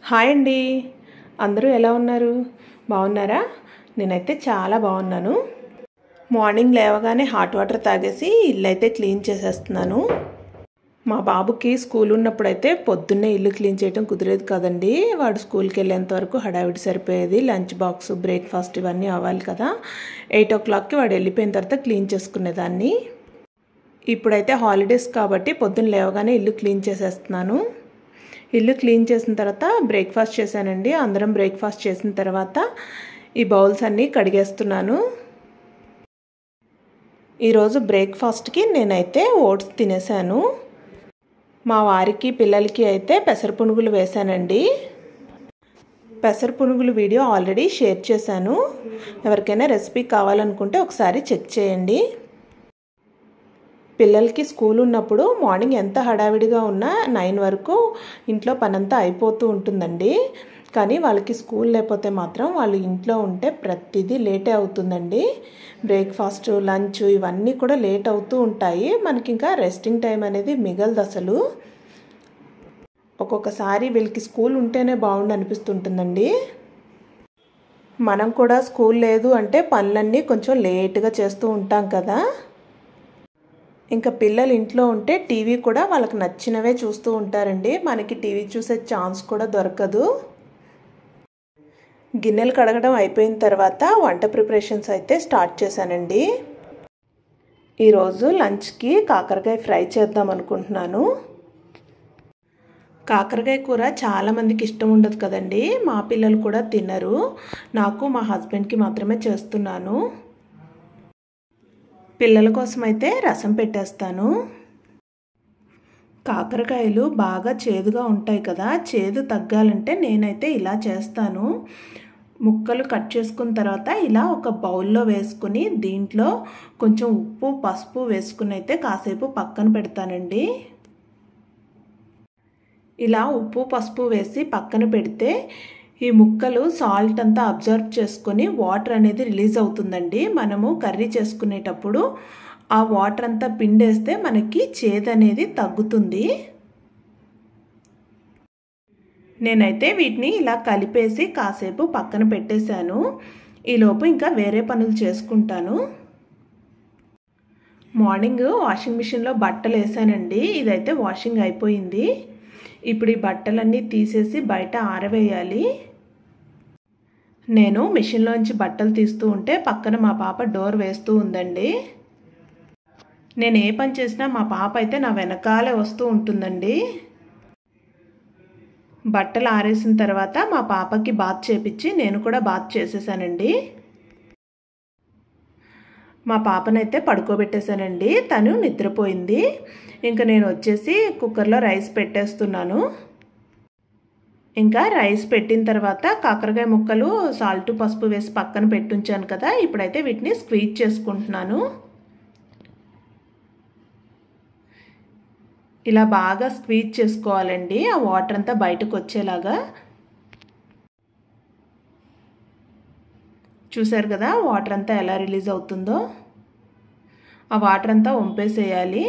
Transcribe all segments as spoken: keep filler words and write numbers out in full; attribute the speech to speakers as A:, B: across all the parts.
A: Hi అండి, అందరూ ఎలా ఉన్నారు? బాగున్నారా? నేనైతే చాలా బాగున్నాను. మార్నింగ్ లేవగానే హాట్ వాటర్ తాగేసి ఇల్లు అయితే క్లీన్ చేసేస్తున్నాను. మా బాబుకి స్కూల్ ఉన్నప్పుడైతే పొద్దున్నే ఇల్లు క్లీన్ చేయడం కుదిరేది కదండి. వాడు స్కూల్కి వెళ్ళేంత వరకు హడావిడి సరిపోయేది. లంచ్ బాక్స్, బ్రేక్ఫాస్ట్ ఇవన్నీ అవ్వాలి కదా. ఎయిట్ ఓ క్లాక్కి వాడు వెళ్ళిపోయిన తర్వాత క్లీన్ చేసుకునేదాన్ని. ఇప్పుడైతే హాలిడేస్ కాబట్టి పొద్దున్న లేవగానే ఇల్లు క్లీన్ చేసేస్తున్నాను. ఇల్లు క్లీన్ చేసిన తర్వాత బ్రేక్ఫాస్ట్ చేశానండి. అందరం బ్రేక్ఫాస్ట్ చేసిన తర్వాత ఈ బౌల్స్ అన్నీ కడిగేస్తున్నాను. ఈరోజు బ్రేక్ఫాస్ట్కి నేనైతే ఓట్స్ తినేసాను. మా వారికి పిల్లలకి అయితే పెసర పునుగులు వేశానండి. పెసర పునుగులు వీడియో ఆల్రెడీ షేర్ చేశాను. ఎవరికైనా రెసిపీ కావాలనుకుంటే ఒకసారి చెక్ చేయండి. పిల్లలకి స్కూల్ ఉన్నప్పుడు మార్నింగ్ ఎంత హడావిడిగా ఉన్నా నైన్ వరకు ఇంట్లో పనంతా అయిపోతూ ఉంటుందండి. కానీ వాళ్ళకి స్కూల్ లేకపోతే మాత్రం వాళ్ళు ఇంట్లో ఉంటే ప్రతిదీ లేటే అవుతుందండి. బ్రేక్ఫాస్ట్, లంచ్ ఇవన్నీ కూడా లేట్ అవుతూ ఉంటాయి. మనకి ఇంకా రెస్టింగ్ టైం అనేది మిగలదు అసలు. ఒక్కొక్కసారి వీళ్ళకి స్కూల్ ఉంటేనే బాగుండు అనిపిస్తుంటుందండి. మనం కూడా స్కూల్ లేదు అంటే పనులన్నీ కొంచెం లేట్గా చేస్తూ ఉంటాం కదా. ఇంకా పిల్లలు ఇంట్లో ఉంటే టీవీ కూడా వాళ్ళకి నచ్చినవే చూస్తూ ఉంటారండి. మనకి టీవీ చూసే ఛాన్స్ కూడా దొరకదు. గిన్నెలు కడగడం అయిపోయిన తర్వాత వంట ప్రిపరేషన్స్ అయితే స్టార్ట్ చేశానండి. ఈరోజు లంచ్కి కాకరకాయ ఫ్రై చేద్దాం అనుకుంటున్నాను. కాకరకాయ కూర చాలామందికి ఇష్టం ఉండదు కదండి. మా పిల్లలు కూడా తినరు. నాకు మా హస్బెండ్కి మాత్రమే చేస్తున్నాను. పిల్లల కోసం అయితే రసం పెట్టేస్తాను. కాకరకాయలు బాగా చేదుగా ఉంటాయి కదా. చేదు తగ్గాలంటే నేనైతే ఇలా చేస్తాను. ముక్కలు కట్ చేసుకున్న తర్వాత ఇలా ఒక బౌల్లో వేసుకుని దీంట్లో కొంచెం ఉప్పు, పసుపు వేసుకుని అయితే కాసేపు పక్కన పెడతానండి. ఇలా ఉప్పు, పసుపు వేసి పక్కన పెడితే ఈ ముక్కలు సాల్ట్ అంతా అబ్జర్వ్ చేసుకొని వాటర్ అనేది రిలీజ్ అవుతుందండి. మనము కర్రీ చేసుకునేటప్పుడు ఆ వాటర్ అంతా పిండేస్తే మనకి చేదు అనేది తగ్గుతుంది. నేనైతే వీటిని ఇలా కలిపేసి కాసేపు పక్కన పెట్టేశాను. ఈలోపు ఇంకా వేరే పనులు చేసుకుంటాను. మార్నింగ్ వాషింగ్ మిషన్లో బట్టలు వేసానండి. ఇదైతే వాషింగ్ అయిపోయింది. ఇప్పుడు ఈ బట్టలన్నీ తీసేసి బయట ఆరవేయాలి. నేను మిషన్లోంచి బట్టలు తీస్తూ ఉంటే పక్కన మా పాప డోర్ వేస్తూ ఉందండి. నేను ఏ పని చేసినా మా పాప అయితే నా వెనకాలే వస్తూ ఉంటుందండి. బట్టలు ఆరేసిన తర్వాత మా పాపకి బాత్ చేపించి నేను కూడా బాత్ చేసేసానండి. మా పాపనైతే పడుకోబెట్టేశానండి. తను నిద్రపోయింది. ఇంకా నేను వచ్చేసి కుక్కర్లో రైస్ పెట్టేస్తున్నాను. ఇంకా రైస్ పెట్టిన తర్వాత కాకరకాయ ముక్కలు సాల్ట్, పసుపు వేసి పక్కన పెట్టుంచాను కదా. ఇప్పుడైతే వీటిని స్క్వీజ్ చేసుకుంటున్నాను. ఇలా బాగా స్క్వీజ్ చేసుకోవాలండి, ఆ వాటర్ అంతా బయటకు వచ్చేలాగా. చూసారు కదా వాటర్ అంతా ఎలా రిలీజ్ అవుతుందో. ఆ వాటర్ అంతా వంపేసేయాలి.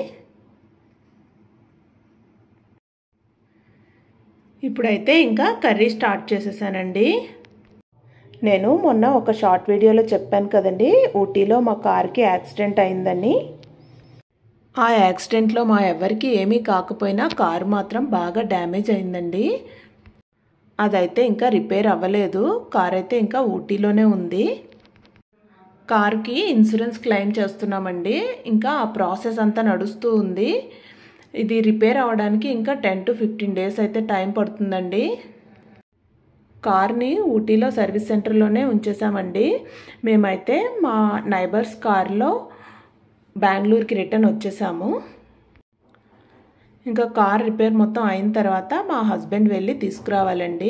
A: ఇప్పుడైతే ఇంకా కర్రీ స్టార్ట్ చేసేసానండి. నేను మొన్న ఒక షార్ట్ వీడియోలో చెప్పాను కదండి, ఊటీలో మా కార్కి యాక్సిడెంట్ అయిందని. ఆ యాక్సిడెంట్లో మా ఎవరికి ఏమీ కాకపోయినా కారు మాత్రం బాగా డ్యామేజ్ అయిందండి. అదైతే ఇంకా రిపేర్ అవ్వలేదు. కార్ అయితే ఇంకా ఊటీలోనే ఉంది. కార్కి ఇన్సూరెన్స్ క్లెయిమ్ చేస్తున్నామండి. ఇంకా ఆ ప్రాసెస్ అంతా నడుస్తూ ఉంది. ఇది రిపేర్ అవ్వడానికి ఇంకా టెన్ టు ఫిఫ్టీన్ డేస్ అయితే టైం పడుతుందండి. కార్ని ఊటీలో సర్వీస్ సెంటర్లోనే ఉంచేసామండి. మేమైతే మా నైబర్స్ కార్లో బెంగళూరుకి రిటర్న్ వచ్చేసాము. ఇంకా కార్ రిపేర్ మొత్తం అయిన తర్వాత మా హస్బెండ్ వెళ్ళి తీసుకురావాలండి.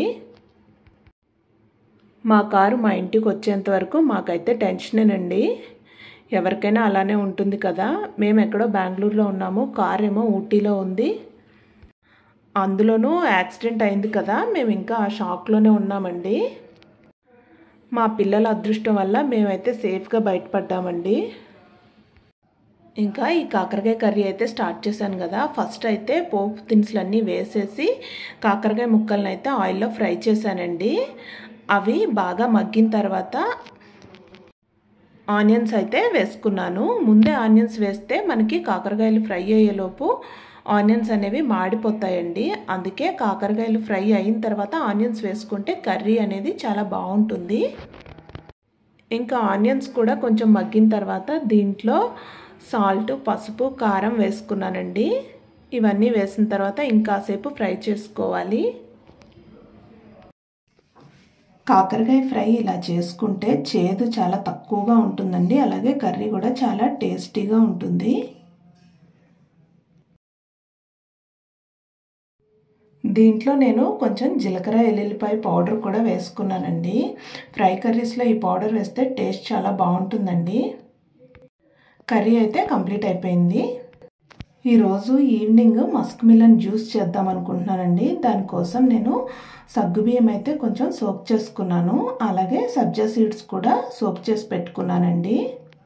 A: మా కారు మా ఇంటికి వచ్చేంత వరకు మాకైతే టెన్షనేనండి. ఎవరికైనా అలానే ఉంటుంది కదా. మేము ఎక్కడో బెంగళూరులో ఉన్నాము, కార్ ఏమో ఊటీలో ఉంది. అందులోనూ యాక్సిడెంట్ అయింది కదా, మేము ఇంకా ఆ షాక్లోనే ఉన్నామండి. మా పిల్లల అదృష్టం వల్ల మేమైతే సేఫ్గా బయటపడ్డామండి. ఇంకా ఈ కాకరకాయ కర్రీ అయితే స్టార్ట్ చేశాను కదా. ఫస్ట్ అయితే పోపు దినుసులన్నీ వేసేసి కాకరకాయ ముక్కలను అయితే ఆయిల్లో ఫ్రై చేశానండి. అవి బాగా మగ్గిన తర్వాత ఆనియన్స్ అయితే వేసుకున్నాను. ముందే ఆనియన్స్ వేస్తే మనకి కాకరకాయలు ఫ్రై అయ్యేలోపు ఆనియన్స్ అనేవి మాడిపోతాయండి. అందుకే కాకరకాయలు ఫ్రై అయిన తర్వాత ఆనియన్స్ వేసుకుంటే కర్రీ అనేది చాలా బాగుంటుంది. ఇంకా ఆనియన్స్ కూడా కొంచెం మగ్గిన తర్వాత దీంట్లో సాల్ట్, పసుపు, కారం వేసుకున్నానండి. ఇవన్నీ వేసిన తర్వాత ఇంకాసేపు ఫ్రై చేసుకోవాలి. కాకరకాయ ఫ్రై ఇలా చేసుకుంటే చేదు చాలా తక్కువగా ఉంటుందండి. అలాగే కర్రీ కూడా చాలా టేస్టీగా ఉంటుంది. దీంట్లో నేను కొంచెం జీలకర్ర ఎల్లుల్లిపాయ పౌడర్ కూడా వేసుకున్నానండి. ఫ్రై కర్రీస్లో ఈ పౌడర్ వేస్తే టేస్ట్ చాలా బాగుంటుందండి. కర్రీ అయితే కంప్లీట్ అయిపోయింది. ఈరోజు ఈవినింగ్ మస్క్ మిలన్ జ్యూస్ చేద్దాం అనుకుంటున్నానండి. దానికోసం నేను సగ్గుబియ్యం అయితే కొంచెం సోక్ చేసుకున్నాను. అలాగే సబ్జా సీడ్స్ కూడా సోక్ చేసి పెట్టుకున్నానండి.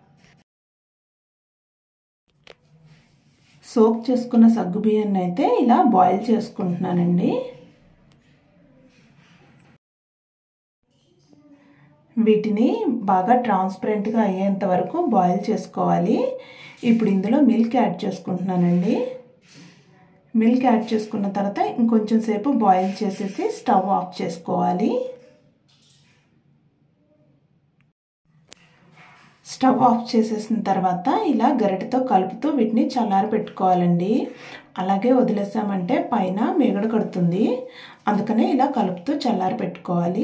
A: సోక్ చేసుకున్న సగ్గుబియ్యాన్ని అయితే ఇలా బాయిల్ చేసుకుంటున్నానండి. వీటిని బాగా ట్రాన్స్పరెంట్గా అయ్యేంత వరకు బాయిల్ చేసుకోవాలి. ఇప్పుడు ఇందులో మిల్క్ యాడ్ చేసుకుంటున్నానండి. మిల్క్ యాడ్ చేసుకున్న తర్వాత ఇంకొంచెం సేపు బాయిల్ చేసేసి స్టవ్ ఆఫ్ చేసుకోవాలి. స్టవ్ ఆఫ్ చేసేసిన తర్వాత ఇలా గరిటెతో కలుపుతూ వీటిని చల్లారి పెట్టుకోవాలండి. అలాగే వదిలేసామంటే పైన మేగడ కడుతుంది. అందుకనే ఇలా కలుపుతూ చల్లారి పెట్టుకోవాలి.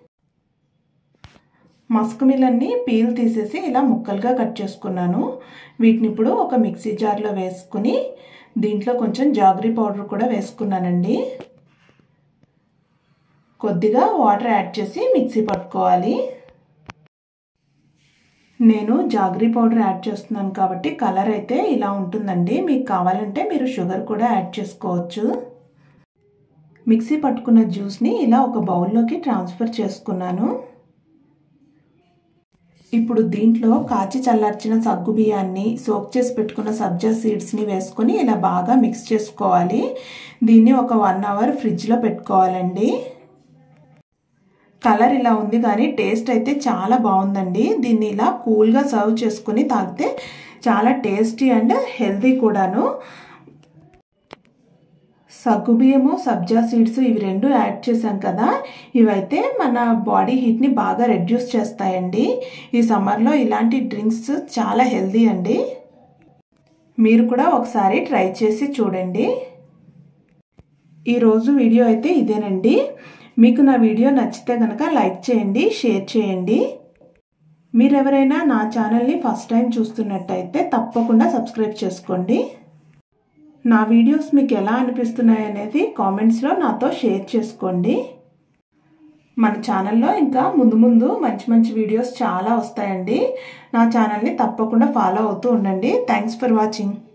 A: మస్క్ మిలన్ని పీల్ తీసేసి ఇలా ముక్కలుగా కట్ చేసుకున్నాను. వీటిని ఇప్పుడు ఒక మిక్సీ జార్లో వేసుకుని దీంట్లో కొంచెం జాగరీ పౌడర్ కూడా వేసుకున్నానండి. కొద్దిగా వాటర్ యాడ్ చేసి మిక్సీ పట్టుకోవాలి. నేను జాగరీ పౌడర్ యాడ్ చేస్తున్నాను కాబట్టి కలర్ అయితే ఇలా ఉంటుందండి. మీకు కావాలంటే మీరు షుగర్ కూడా యాడ్ చేసుకోవచ్చు. మిక్సీ పట్టుకున్న జ్యూస్ని ఇలా ఒక బౌల్లోకి ట్రాన్స్ఫర్ చేసుకున్నాను. ఇప్పుడు దీంట్లో కాచి చల్లార్చిన సగ్గు బియ్యాన్ని, సోక్ చేసి పెట్టుకున్న సబ్జా సీడ్స్ని వేసుకొని ఇలా బాగా మిక్స్ చేసుకోవాలి. దీన్ని ఒక వన్ అవర్ ఫ్రిడ్జ్లో పెట్టుకోవాలండి. కలర్ ఇలా ఉంది కానీ టేస్ట్ అయితే చాలా బాగుందండి. దీన్ని ఇలా కూల్గా సర్వ్ చేసుకుని తాగితే చాలా టేస్టీ అండ్ హెల్తీ కూడాను. సగ్గుబియ్యము, సబ్జా సీడ్స్ ఇవి రెండు యాడ్ చేసాం కదా, ఇవైతే మన బాడీ హీట్ని బాగా రెడ్యూస్ చేస్తాయండి. ఈ సమ్మర్లో ఇలాంటి డ్రింక్స్ చాలా హెల్తీ అండి. మీరు కూడా ఒకసారి ట్రై చేసి చూడండి. ఈరోజు వీడియో అయితే ఇదేనండి. మీకు నా వీడియో నచ్చితే కనుక లైక్ చేయండి, షేర్ చేయండి. మీరు ఎవరైనా నా ఛానల్ని ఫస్ట్ టైం చూస్తున్నట్టయితే తప్పకుండా సబ్స్క్రైబ్ చేసుకోండి. నా వీడియోస్ మీకు ఎలా అనిపిస్తున్నాయి అనేది కామెంట్స్లో నాతో షేర్ చేసుకోండి. మన ఛానల్లో ఇంకా ముందు ముందు మంచి మంచి వీడియోస్ చాలా వస్తాయండి. నా ఛానల్ని తప్పకుండా ఫాలో అవుతూ ఉండండి. Thanks for watching.